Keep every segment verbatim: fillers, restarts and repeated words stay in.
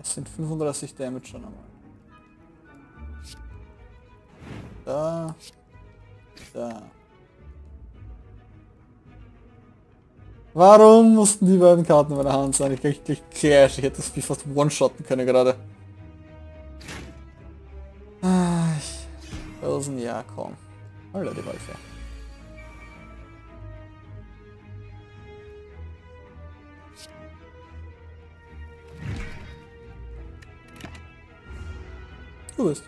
Das sind fünfunddreißig Damage schon einmal. Da. Da. Warum mussten die beiden Karten in meiner Hand sein? Ich krieg gleich Clash. Ich hätte das Spiel fast one-shotten können gerade. Ah, ich... Dosen, ja, komm. Alter, die Wölfe. Du bist.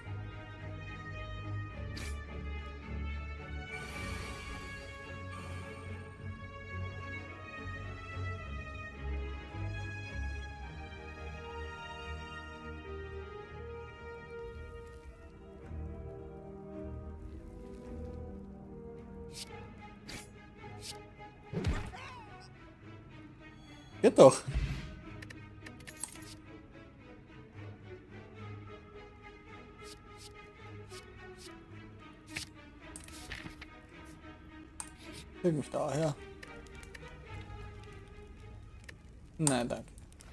Geht doch. Leg mich daher. Nein, danke.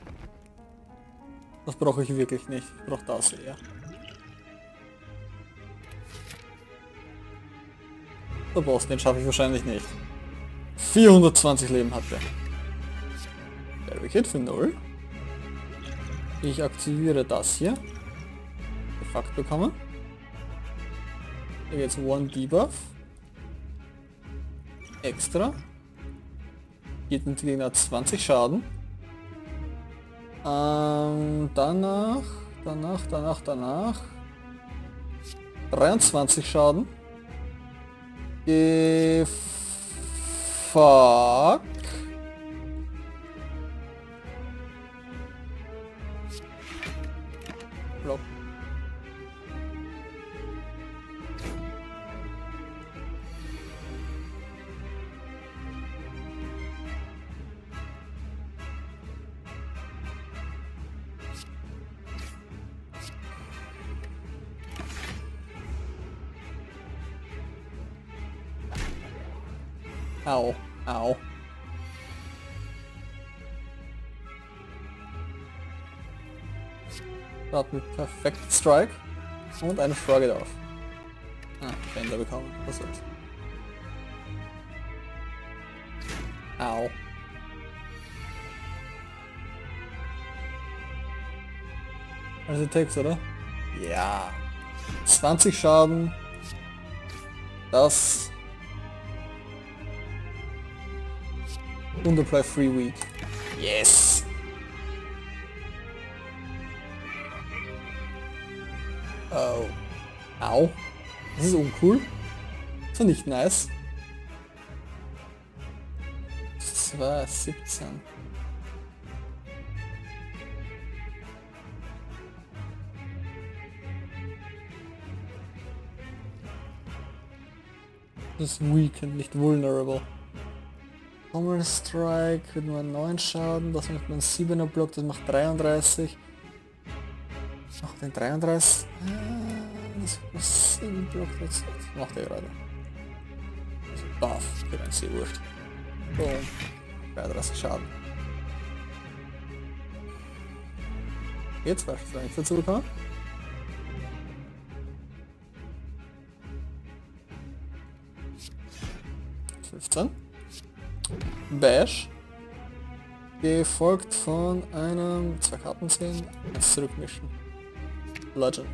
Das brauche ich wirklich nicht. Ich brauche das eher. Der Boss, den schaffe ich wahrscheinlich nicht. vierhundertzwanzig Leben hat der. Der Wicked für null. Ich aktiviere das hier. Gefackt bekommen. Hier jetzt One Debuff. Extra. Geht mit dem Gegner zwanzig Schaden. Ähm, danach, danach, danach, danach. dreiundzwanzig Schaden. Äh, fuck. Block. Au, au. Start mit Perfect Strike und eine Frage drauf. Ah, Fender bekommen. Was soll's. Au. Also Text, oder? Ja. zwanzig Schaden. Das. Und apply Free Week. Yes! Oh. Au. Das ist uncool. Das ist nicht nice. zwei, siebzehn. Das ist weakened, nicht vulnerable. Pommel Strike wird nur neun Schaden, das macht man siebener Block, das macht dreiunddreißig. Das macht den dreiunddreißig. Ah, das macht sieben Block, das macht er gerade. Also Buff, für ein sehr wurscht. Boom. dreiunddreißig Schaden. Jetzt was ich nichts dazu bekommen. fünfzehn. Bash. Gefolgt von einem, zwei Karten ziehen, eins zurückmischen. Legend.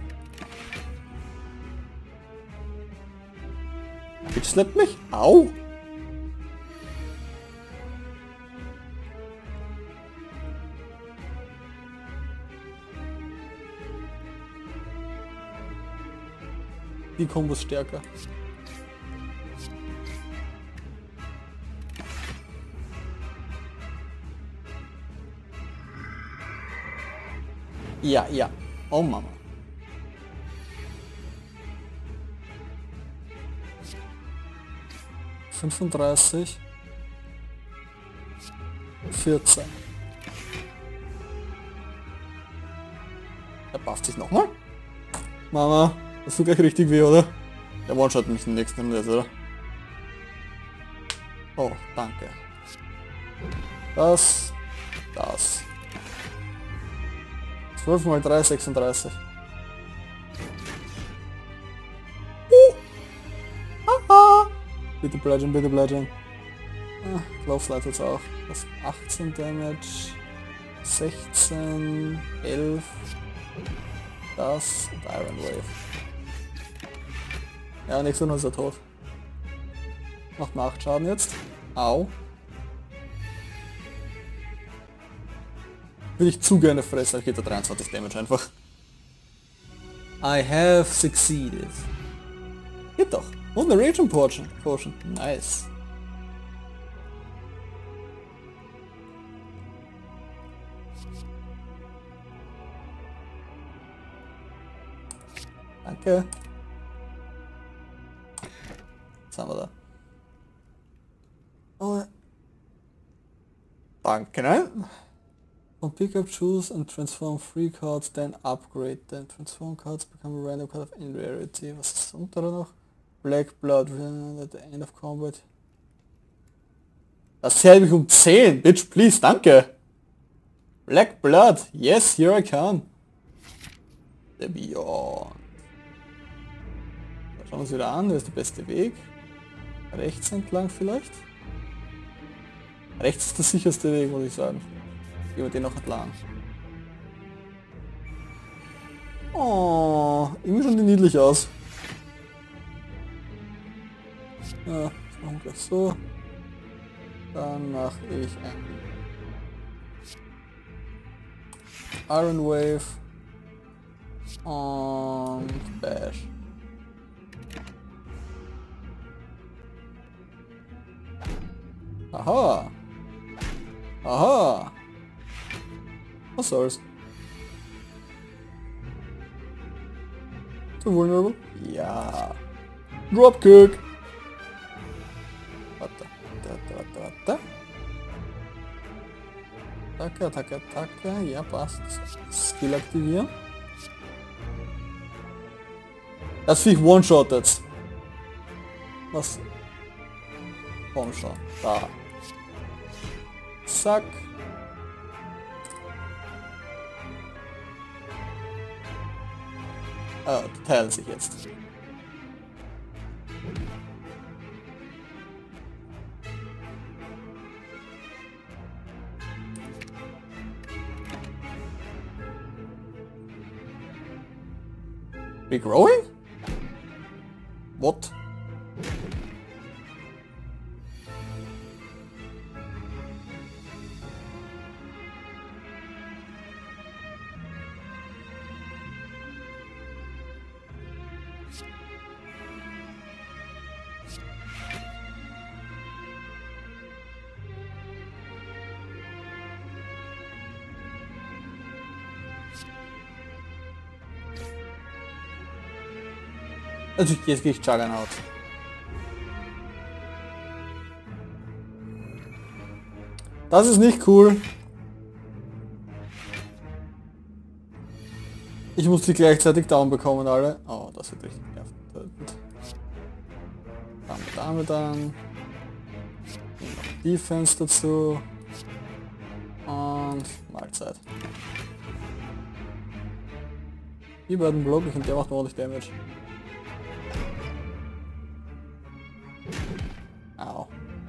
Bitch slappt mich? Au! Die Kombos stärker. Ja, ja. Oh Mama. fünfunddreißig. vierzehn. Er bufft sich nochmal. Mama, das tut gleich richtig weh, oder? Der One-Shot mich den nächsten jetzt, oder? Oh, danke. Das. Das. zwölf mal drei, sechsunddreißig. Bitte bleiben, bitte bleiben. Ah, Laufleit jetzt auch. Das achtzehn Damage, sechzehn, elf, das und Iron Wave. Ja, nächster ist er tot. Macht mir acht Schaden jetzt. Au. Würde ich zu gerne fressen, ich hätte dreiundzwanzig Damage einfach. I have succeeded. Geht doch. Und eine Regen Potion. Potion. Nice. Danke. Was haben wir da? Oh. Danke, ne? On pickup, choose and transform three cards, then upgrade them. Transform cards become a random card of any rarity. Was ist das untere noch? Black Blood, at the end of combat. Das hält mich um zehn, bitch, please, danke. Black Blood, yes, here I come. The Beyond. Schauen wir uns wieder an, das ist der beste Weg. Rechts entlang vielleicht? Rechts ist der sicherste Weg, muss ich sagen. Gehen wir den noch entlang. Oh, irgendwie schon die niedlich aus. Ja, das machen wir gleich so. Dann mache ich ein Iron Wave und Bash. Aha! Aha! Was soll's? Too vulnerable? Ja. Dropkick! Warte, warte, warte, warte. Attacke, Attacke, Attacke. Ja, passt. Skill aktivieren. Das Viech one-shottet. Was? Komm schon. Da. Zack. Ah, die teilen sich jetzt. We growing? What? Also jetzt gehe ich Juggernaut. Das ist nicht cool. Ich muss die gleichzeitig down bekommen, alle. Oh, das wird richtig nervig. Damit, damit dann. Defense dazu. Und Mahlzeit. Die beiden block ich und der macht ordentlich Damage. Au.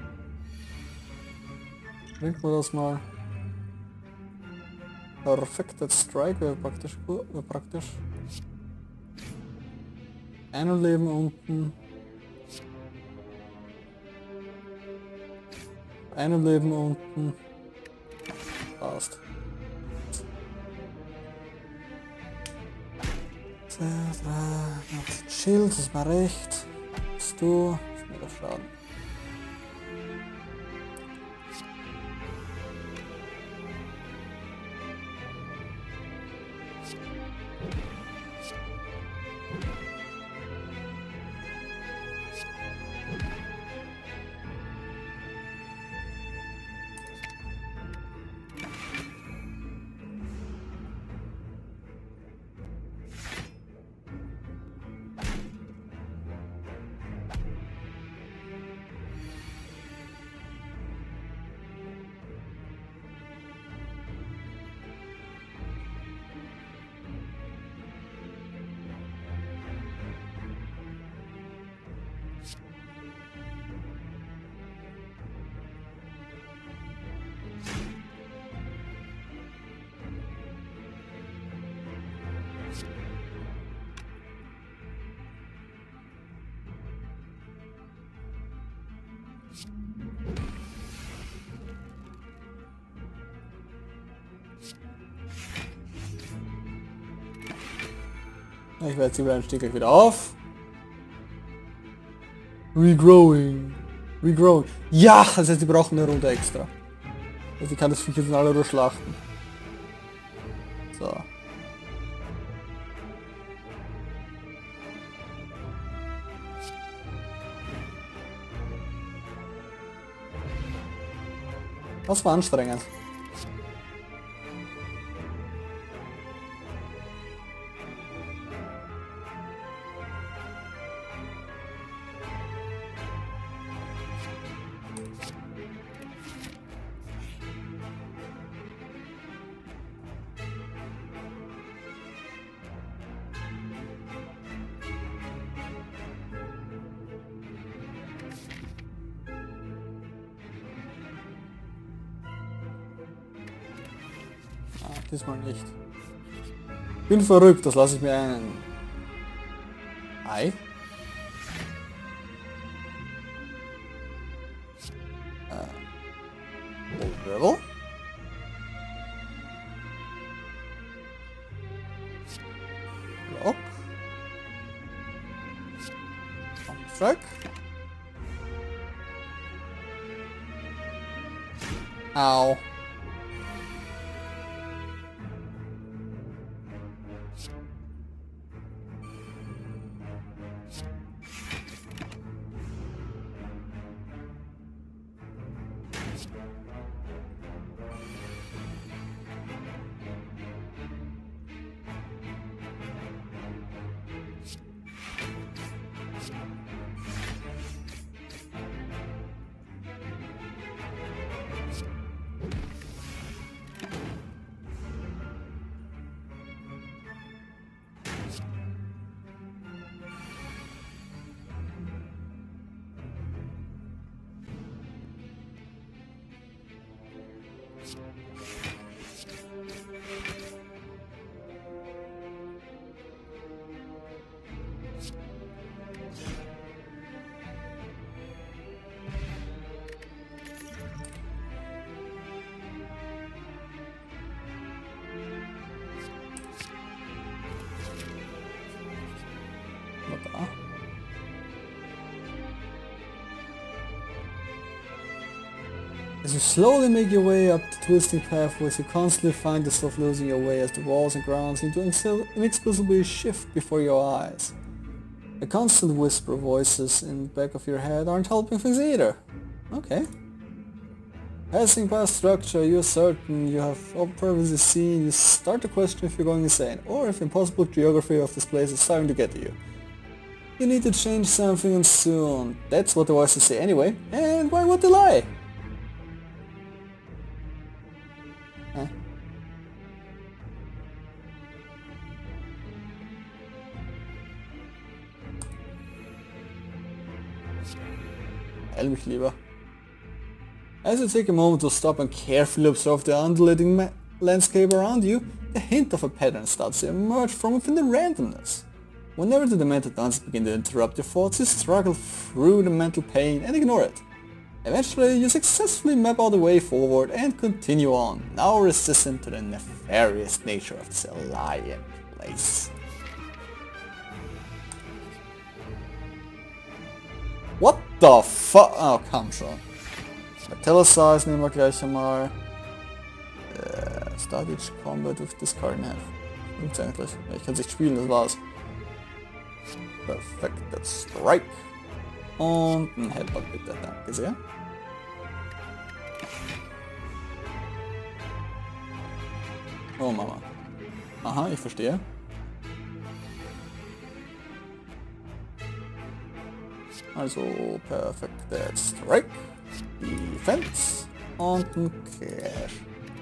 Bringt mir das mal. Perfected Strike wäre praktisch gut, wäre praktisch. Ein Leben unten. Ein Leben unten. Passt. zwei, drei, noch Schild, das ist mal recht. Bist du? Ist mir das Schaden. Ich werde sie stehe gleich wieder auf. Regrowing. Regrowing. Ja, das heißt, sie brauchen eine Runde extra. Also ich kann das Viech jetzt in aller Ruhe schlachten. So. Das war anstrengend. Diesmal nicht. Bin verrückt, das lasse ich mir ein. Ei. Äh. Level. Block. Strike. Au. As you slowly make your way up the twisting pathways, you constantly find yourself losing your way as the walls and grounds seem to inexplicably shift before your eyes. A constant whisper of voices in the back of your head aren't helping things either. Okay. Passing past structure you're certain you have previously seen, you start to question if you're going insane, or if impossible geography of this place is starting to get to you. You need to change something and soon. That's what the voices say anyway, and why would they lie? Huh? Heil mich lieber. As you take a moment to stop and carefully observe the undulating landscape around you, a hint of a pattern starts to emerge from within the randomness. Whenever the demented dances begin to interrupt your thoughts, you struggle through the mental pain and ignore it. Eventually, you successfully map out the way forward and continue on, now resistant to the nefarious nature of this alien place. What the fuck? Oh, komm schon. Metallicize nehmen wir gleich einmal. Uh, Startage Combat with Discarding Half. Gibt's eigentlich. Ich kann es nicht spielen, das war's. Perfekter Strike. Und ein Headbutt bitte, danke sehr. Oh Mama. Aha, ich verstehe. Also perfekter Strike. Defense und ein Cash.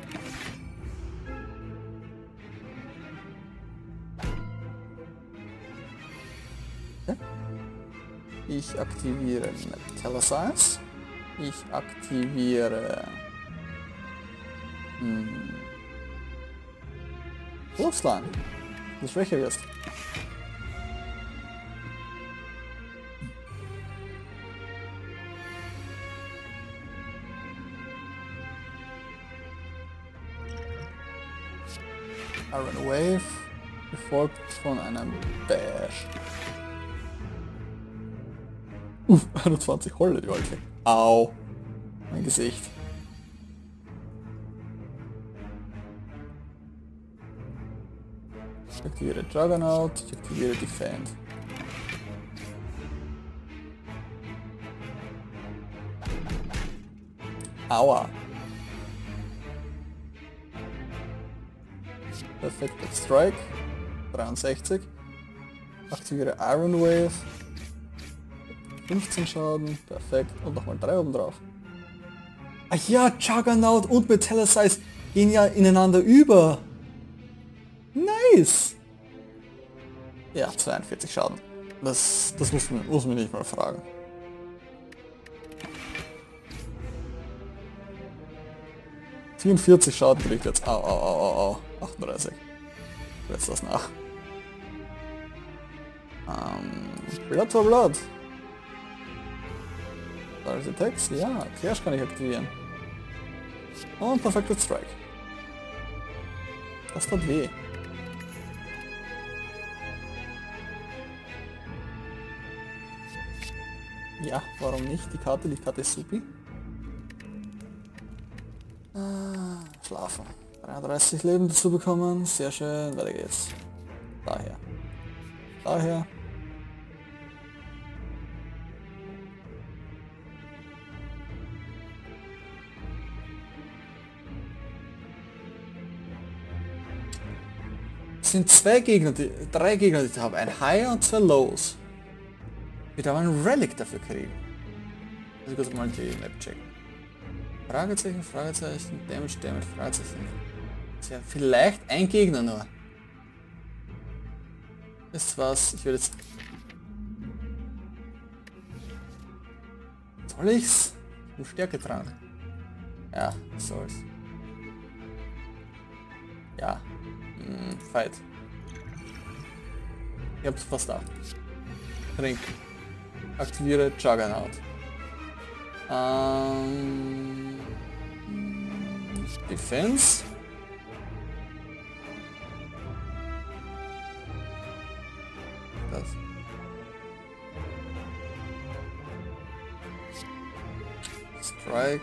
Okay. Ich aktiviere Metallicize. Ich aktiviere hm, Wolfsline. Du schwächer wirst. Iron Wave. gefolgt von einem Bash. Uff, einundzwanzig Holle, die Alte. Au, mein Gesicht. Ich aktiviere Juggernaut, ich aktiviere Defend. Aua. Perfekter Strike. dreiundsechzig. Aktiviere Iron Wave. fünfzehn Schaden. Perfekt. Und nochmal drei oben drauf. Ach ja, Juggernaut und Metallicize gehen ja ineinander über. Nice. Ja, zweiundvierzig Schaden. Das, das muss man, muss man nicht mal fragen. vierundvierzig Schaden kriegt jetzt. Au, au, au, au, au. achtunddreißig. Setz das nach. Ähm, Blood for Blood. Stars Attacks? Ja, Clash kann ich aktivieren. Und Perfected Strike. Das tut weh. Ja, warum nicht? Die Karte, die Karte ist supi. Ah, schlafen. dreiunddreißig Leben dazu bekommen. Sehr schön. Weiter geht's. Daher. Daher. Es sind zwei Gegner, die, drei Gegner, die ich habe. Ein High und zwei Lows. Ich darf einen Relic dafür kriegen. Also kurz mal die Map checken. Fragezeichen, Fragezeichen, Damage, Damage, Fragezeichen. Das ist ja vielleicht ein Gegner nur. Ist was, ich will jetzt... Soll ich's? Ich bin Stärke dran. Ja, was soll's. Ja. Hm, Fight. Ich hab's fast da. Trink. Aktiviere Juggernaut. Ähm, Defense. Das. Strike.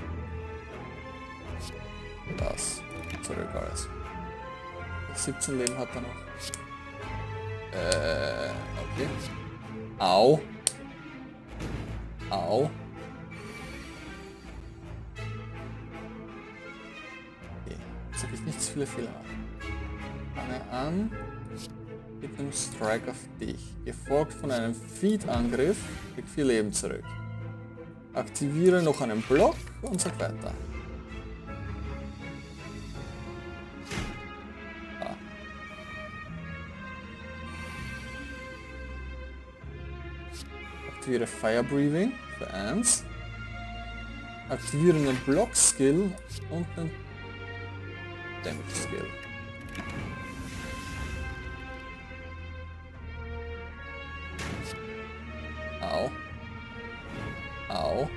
Das. Zurück alles. siebzehn Leben hat er noch. Äh, okay. Au. Au. Okay, jetzt habe ich nicht zu viele Fehler machen. Fange an mit einem Strike auf dich. Gefolgt von einem Feed-Angriff, krieg vier Leben zurück. Aktiviere noch einen Block und sag weiter. Ah. Aktiviere Fire Breathing für eins. Aktiviere einen Block Skill und einen Damage Skill. Au. Au.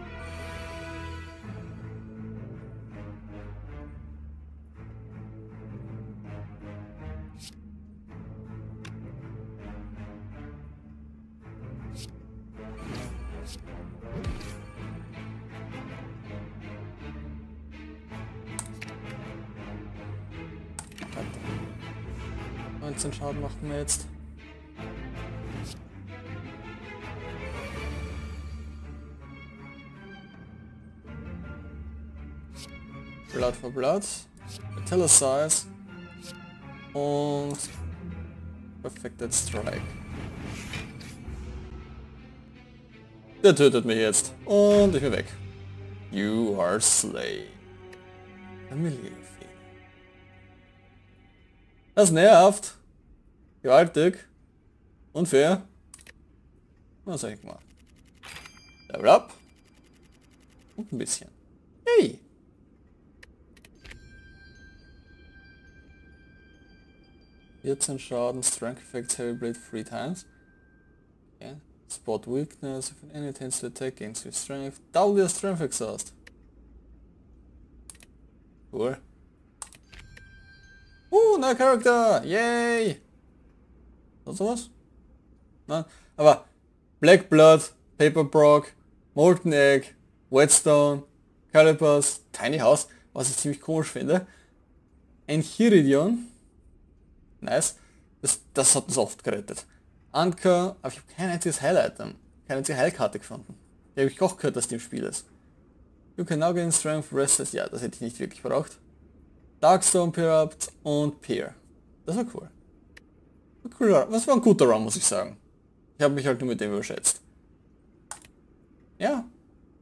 neunzehn Schaden machen wir jetzt. Blood for Blood, Metallicize und Perfected Strike. Der tötet mich jetzt und ich bin weg. You are slain. Familie. Das nervt. Gewaltig. Unfair. Was sag ich mal? Level up. Und ein bisschen. Hey. vierzehn Schaden, Strength Effects, Heavy Blade three times. Okay. Spot Weakness, if an enemy tends to attack against your strength, double your strength exhaust. Cool. Uh, neuer Charakter! Yay! Sonst sowas? Nein? Aber Black Blood, Paper Brock, Molten Egg, Whetstone, Calipers, Tiny House, was ich ziemlich komisch finde. Enchiridion. Nice. Das, das hat uns oft gerettet. Anker, aber ich habe kein einziges Heil-Item. Keine einzige Heilkarte gefunden. Die habe ich auch gehört, dass die im Spiel ist. You can now gain Strength Restless. Ja, das hätte ich nicht wirklich braucht. Darkstone Perupt und Peer. Das war cool. Cool. Das war ein guter Run, muss ich sagen. Ich habe mich halt nur mit dem überschätzt. Ja.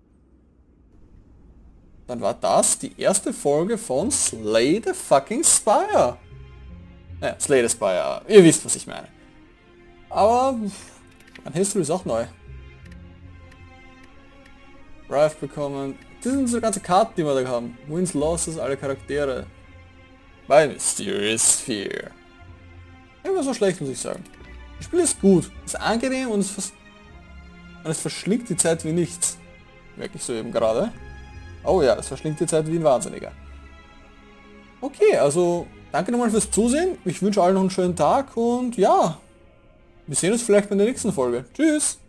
Dann war das die erste Folge von Slay the fucking Spire. Ja, Slay the Spire. Ihr wisst, was ich meine. Aber mein History ist auch neu. Drive bekommen. Das sind so ganze Karten, die wir da haben. Wins, Losses, alle Charaktere. Bei Mysterious Sphere. Immer so schlecht, muss ich sagen. Das Spiel ist gut, ist angenehm und es, vers und es verschlingt die Zeit wie nichts. Merke ich so eben gerade. Oh ja, es verschlingt die Zeit wie ein Wahnsinniger. Okay, also danke nochmal fürs Zusehen. Ich wünsche allen noch einen schönen Tag und ja, wir sehen uns vielleicht bei der nächsten Folge. Tschüss!